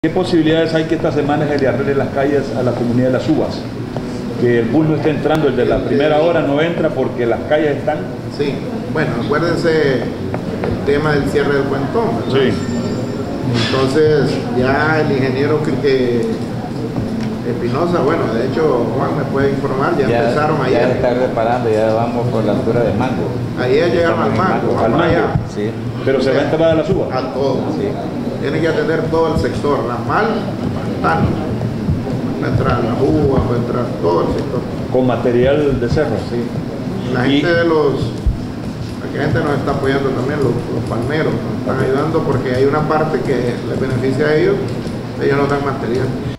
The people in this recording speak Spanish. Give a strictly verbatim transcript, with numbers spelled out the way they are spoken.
¿Qué posibilidades hay que esta semana se le arregle las calles a la comunidad de Las Uvas? Que el bus no esté entrando, el de la primera hora no entra porque las calles están... Sí, bueno, acuérdense el tema del cierre del puentón, ¿verdad? Sí. Entonces ya el ingeniero que Espinosa, bueno, de hecho Juan me puede informar, ya, ya empezaron ayer. Ya está reparando, ya vamos por la altura de Mango. Ayer llegaron al Mango, al Mango. Allá. Sí. Pero se va a entrar a Las Uvas. A todo, sí. Tiene que atender todo el sector, Ramal, Pantano. Va a entrar la uva, va a entrar todo el sector. Con material de cerro, sí. La y... gente de los, la gente nos está apoyando también, los, los palmeros, nos están ayudando porque hay una parte que les beneficia a ellos, ellos no dan material.